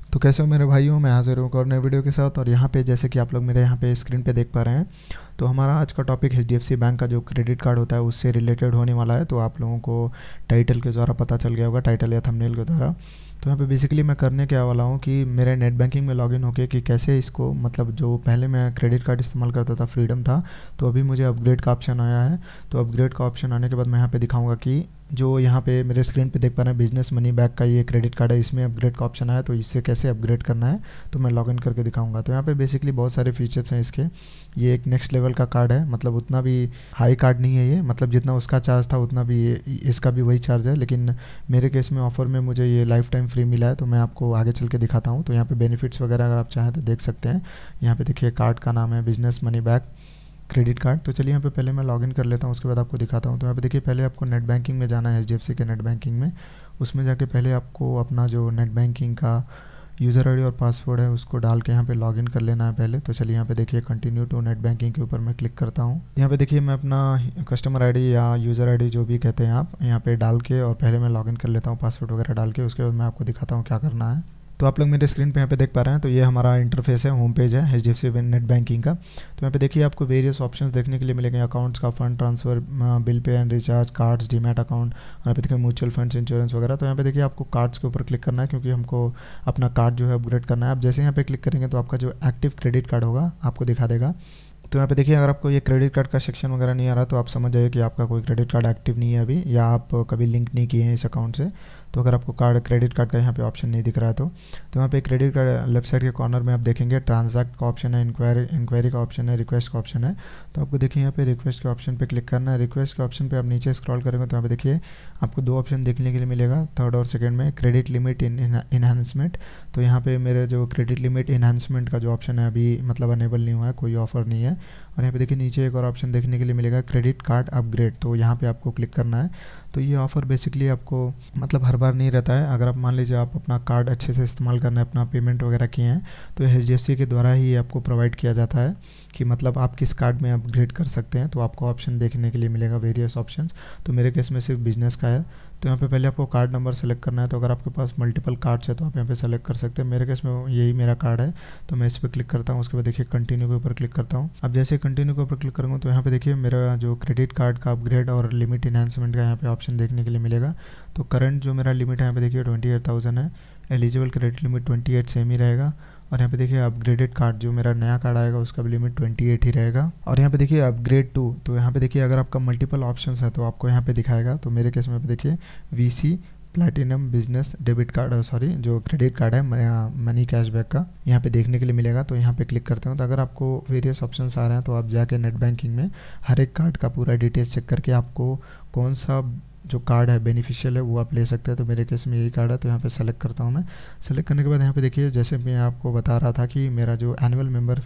तो कैसे हो मेरे भाइयों, मैं हाजिर हूँ एक और नए वीडियो के साथ। और यहाँ पे जैसे कि आप लोग मेरे यहाँ पे स्क्रीन पे देख पा रहे हैं, तो हमारा आज का टॉपिक HDFC बैंक का जो क्रेडिट कार्ड होता है उससे रिलेटेड होने वाला है। तो आप लोगों को टाइटल के द्वारा पता चल गया होगा, टाइटल या थंबनेल के द्वारा। तो यहाँ पे बेसिकली मैं करने क्या वाला हूँ कि मेरे नेट बैंकिंग में लॉगिन होके कि कैसे इसको, मतलब जो पहले मैं क्रेडिट कार्ड इस्तेमाल करता था फ्रीडम था, तो अभी मुझे अपग्रेड का ऑप्शन आया है। तो अपग्रेड का ऑप्शन आने के बाद मैं यहाँ पे दिखाऊंगा कि जो यहाँ पे मेरे स्क्रीन पे देख पा रहे हैं बिजनेस मनी बैक का ये क्रेडिट कार्ड है, इसमें अपग्रेड का ऑप्शन आया। तो इससे कैसे अपग्रेड करना है तो मैं लॉगिन करके दिखाऊंगा। तो यहाँ पे बेसिकली बहुत सारे फीचर्स हैं इसके। ये एक नेक्स्ट लेवल का कार्ड है, मतलब उतना भी हाई कार्ड नहीं है ये, मतलब जितना उसका चार्ज था उतना भी इसका भी वही चार्ज है। लेकिन मेरे केस में ऑफ़र में मुझे ये लाइफ टाइम फ्री मिला है, तो मैं आपको आगे चल के दिखाता हूँ। तो यहाँ पे बेनिफिट्स वगैरह अगर आप चाहें तो देख सकते हैं। यहाँ पे देखिए कार्ड का नाम है business money back credit card. तो चलिए यहाँ पे पहले मैं लॉगिन कर लेता हूँ, उसके बाद आपको दिखाता हूँ। तो यहाँ पे देखिए पहले आपको नेट बैंकिंग में जाना है, HDFC के नेट बैंकिंग में। उसमें जाके पहले आपको अपना जो नेट बैंकिंग का यूज़र आईडी और पासवर्ड है उसको डाल के यहाँ पे लॉगिन कर लेना है पहले। तो चलिए यहाँ पे देखिए कंटिन्यू टू नेट बैंकिंग के ऊपर मैं क्लिक करता हूँ। यहाँ पे देखिए मैं अपना कस्टमर आईडी या यूज़र आईडी जो भी कहते हैं आप, यहाँ पे डाल के और पहले मैं लॉगिन कर लेता हूँ पासवर्ड वगैरह डाल के। उसके बाद मैं आपको दिखाता हूँ क्या करना है। तो आप लोग मेरे स्क्रीन पे यहाँ पे देख पा रहे हैं, तो ये हमारा इंटरफेस है, होम पेज है HDFC नेट बैंकिंग का। तो यहाँ पे देखिए आपको वेरियस ऑप्शंस देखने के लिए मिलेंगे, अकाउंट्स का, fund transfer, bill pay and recharge, cards, demat account, और यहाँ पे देखिए म्यूचुअल फंड्स, इंश्योरेंस वगैरह। तो यहाँ पे देखिए आपको कार्ड्स के ऊपर क्लिक करना है, क्योंकि हमको अपना कार्ड जो है अपग्रेड करना है। आप जैसे यहाँ पे क्लिक करेंगे तो आपका जो एक्टिव क्रेडिट कार्ड होगा आपको दिखा देगा। तो यहाँ पे देखिए अगर आपको ये क्रेडिट कार्ड का सेक्शन वगैरह नहीं आ रहा तो आप समझ जाइए कि आपका कोई क्रेडिट कार्ड एक्टिव नहीं है अभी, या आप कभी लिंक नहीं किए हैं इस अकाउंट से। तो अगर आपको क्रेडिट कार्ड का यहाँ पे ऑप्शन नहीं दिख रहा है तो यहाँ पे क्रेडिट कार्ड लेफ्ट साइड के कॉर्नर में आप देखेंगे ट्रांजैक्ट का ऑप्शन है, इंक्वायरी का ऑप्शन है, रिक्वेस्ट का ऑप्शन है। तो आपको देखिए यहाँ पे रिक्वेस्ट के ऑप्शन पे क्लिक करना है। रिक्वेस्ट के ऑप्शन पे आप नीचे स्क्रॉल करेंगे तो यहाँ पे देखिए आपको दो ऑप्शन देखने के लिए मिलेगा, थर्ड और सेकंड में, क्रेडिट लिमिट इन्हांसमेंट। तो यहाँ पे मेरे जो क्रेडिट लिमिट इन्हांसमेंट का जो ऑप्शन है अभी मतलब अनेबल नहीं हुआ है, कोई ऑफर नहीं है। और यहाँ पे देखिए नीचे एक और ऑप्शन देखने के लिए मिलेगा, क्रेडिट कार्ड अपग्रेड। तो यहाँ पे आपको क्लिक करना है। तो ये ऑफ़र बेसिकली आपको मतलब हर बार नहीं रहता है। अगर आप मान लीजिए आप अपना कार्ड अच्छे से इस्तेमाल करना है, अपना पेमेंट वगैरह किए हैं, तो HDFC के द्वारा ही आपको प्रोवाइड किया जाता है कि मतलब आप किस कार्ड में अपग्रेड कर सकते हैं। तो आपको ऑप्शन देखने के लिए मिलेगा वेरियस ऑप्शंस। तो मेरे केस में सिर्फ बिजनेस का है। तो यहाँ पे पहले आपको कार्ड नंबर सेलेक्ट करना है। तो अगर आपके पास मल्टीपल कार्ड्स है तो आप यहाँ पे सेलेक्ट कर सकते हैं। मेरे केस में यही मेरा कार्ड है, तो मैं इस पर क्लिक करता हूँ। उसके बाद देखिए कंटिन्यू के ऊपर क्लिक करता हूँ। अब जैसे कंटिन्यू के ऊपर क्लिक करूँगा तो यहाँ पे देखिए मेरा जो क्रेडिट कार्ड का अपग्रेड और लिमिट इन्हांसमेंट का यहाँ पे ऑप्शन देखने के लिए मिलेगा। तो करंट जो मेरा लिमिट है यहाँ पे देखिए 28,000 है, एलिजिबल क्रेडिट लिमिट 28 सेम ही रहेगा। और यहाँ पे देखिए अपग्रेडेड कार्ड जो मेरा नया कार्ड आएगा उसका भी लिमिट 28 ही रहेगा। और यहाँ पे देखिए अपग्रेड टू, तो यहाँ पे देखिए अगर आपका मल्टीपल ऑप्शंस है तो आपको यहाँ पे दिखाएगा। तो मेरे केस में देखिए VC platinum business debit card, sorry जो क्रेडिट कार्ड है मनी कैशबैक का, यहाँ पे देखने के लिए मिलेगा। तो यहाँ पे क्लिक करते हो। तो अगर आपको वेरियस ऑप्शंस आ रहे हैं तो आप जाके नेट बैंकिंग में हर एक कार्ड का पूरा डिटेल्स चेक करके आपको कौन सा जो कार्ड है बेनिफिशियल है वो आप ले सकते हैं। तो मेरे केस में यही कार्ड है, तो यहाँ पे सेलेक्ट करता हूँ मैं। सेलेक्ट करने के बाद यहाँ पे देखिए जैसे मैं आपको बता रहा था कि मेरा जो एनुअल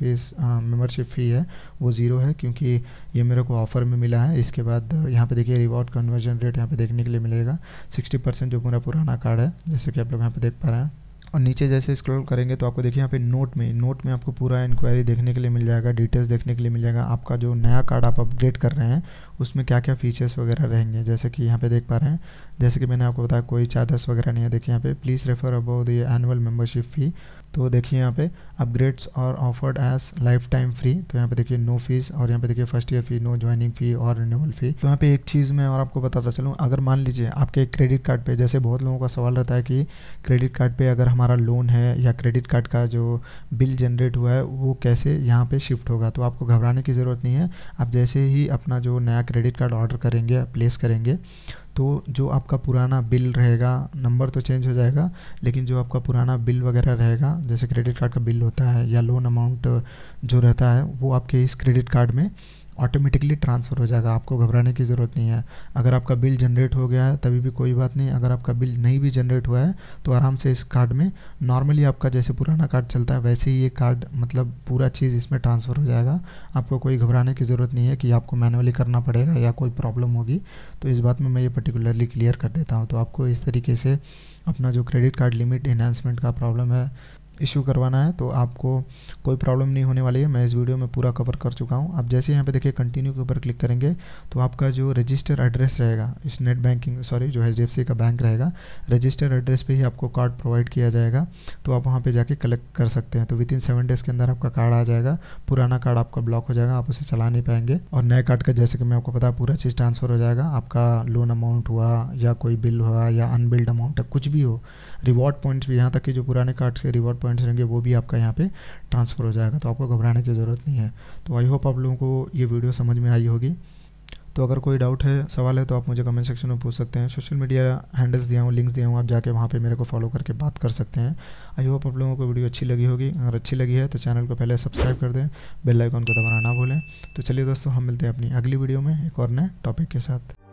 मेंबरशिप फ़ी है वो 0 है, क्योंकि ये मेरे को ऑफ़र में मिला है। इसके बाद यहाँ पे देखिए रिवॉर्ड कन्वर्जन रेट यहाँ पे देखने के लिए मिलेगा 60% जो मेरा पुराना कार्ड है, जैसे कि आप लोग यहाँ पे देख पा रहे हैं। और नीचे जैसे स्क्रॉल करेंगे तो आपको देखिए यहाँ पे नोट में आपको पूरा इंक्वायरी देखने के लिए मिल जाएगा, डिटेल्स देखने के लिए मिल जाएगा। आपका जो नया कार्ड आप अपग्रेड कर रहे हैं उसमें क्या क्या फीचर्स वगैरह रहेंगे, जैसे कि यहाँ पे देख पा रहे हैं। जैसे कि मैंने आपको बताया कोई चार्जेस वगैरह नहीं है। देखिए यहाँ पे please refer about the annual membership fee. तो देखिए यहाँ पे अपग्रेड्स और offered as life time free. तो यहाँ पे देखिए नो फीस, और यहाँ पे देखिए first year fee, no joining fee और रिन्यूअल फ़ी। तो यहाँ पे एक चीज़ मैं और आपको बताता चलूँ, अगर मान लीजिए आपके क्रेडिट कार्ड पे, जैसे बहुत लोगों का सवाल रहता है कि क्रेडिट कार्ड पे अगर हमारा लोन है या क्रेडिट कार्ड का जो बिल जनरेट हुआ है वो कैसे यहाँ पे शिफ्ट होगा। तो आपको घबराने की ज़रूरत नहीं है। आप जैसे ही अपना जो नया क्रेडिट कार्ड ऑर्डर करेंगे, प्लेस करेंगे, तो जो आपका पुराना बिल रहेगा, नंबर तो चेंज हो जाएगा, लेकिन जो आपका पुराना बिल वगैरह रहेगा, जैसे क्रेडिट कार्ड का बिल होता है या लोन अमाउंट जो रहता है, वो आपके इस क्रेडिट कार्ड में ऑटोमेटिकली ट्रांसफ़र हो जाएगा। आपको घबराने की ज़रूरत नहीं है। अगर आपका बिल जनरेट हो गया है तभी भी कोई बात नहीं, अगर आपका बिल नहीं भी जनरेट हुआ है तो आराम से इस कार्ड में नॉर्मली आपका जैसे पुराना कार्ड चलता है वैसे ही ये कार्ड, मतलब पूरा चीज़ इसमें ट्रांसफ़र हो जाएगा। आपको कोई घबराने की ज़रूरत नहीं है कि आपको मैनुअली करना पड़ेगा या कोई प्रॉब्लम होगी। तो इस बात में मैं ये पर्टिकुलरली क्लियर कर देता हूँ। तो आपको इस तरीके से अपना जो क्रेडिट कार्ड लिमिट इन्हांसमेंट का प्रॉब्लम है इशू करवाना है तो आपको कोई प्रॉब्लम नहीं होने वाली है। मैं इस वीडियो में पूरा कवर कर चुका हूँ। आप जैसे यहाँ पे देखिए कंटिन्यू के ऊपर क्लिक करेंगे तो आपका जो रजिस्टर एड्रेस रहेगा इस नेट बैंकिंग जो HDFC का बैंक रहेगा, रजिस्टर एड्रेस पे ही आपको कार्ड प्रोवाइड किया जाएगा। तो आप वहाँ पे जाके कलेक्ट कर सकते हैं। तो विदिन 7 डेज़ के अंदर आपका कार्ड आ जाएगा। पुराना कार्ड आपका ब्लॉक हो जाएगा, आप उसे चला नहीं पाएंगे। और नए कार्ड का जैसे कि मैं आपको पता पूरा चीज़ ट्रांसफ़र हो जाएगा। आपका लोन अमाउंट हुआ या कोई बिल हुआ या अनबिल्ड अमाउंट कुछ भी हो, रिवॉर्ड पॉइंट्स भी, यहाँ तक कि जो पुराने कार्ड्स के रिवॉर्ड पॉइंट्स रहेंगे वो भी आपका यहाँ पे ट्रांसफ़र हो जाएगा। तो आपको घबराने की ज़रूरत नहीं है। तो आई होप आप लोगों को ये वीडियो समझ में आई होगी। तो अगर कोई डाउट है, सवाल है तो आप मुझे कमेंट सेक्शन में पूछ सकते हैं। सोशल मीडिया हैंडल्स दिया हूँ, लिंक्स दिया हूँ, आप जाके वहाँ पे मेरे को फॉलो करके बात कर सकते हैं। आई होप आप लोगों को वीडियो अच्छी लगी होगी। अगर अच्छी लगी है तो चैनल को पहले सब्सक्राइब कर दें, बेल आइकन को दबाना ना भूलें। तो चलिए दोस्तों, हम मिलते हैं अपनी अगली वीडियो में एक और नए टॉपिक के साथ।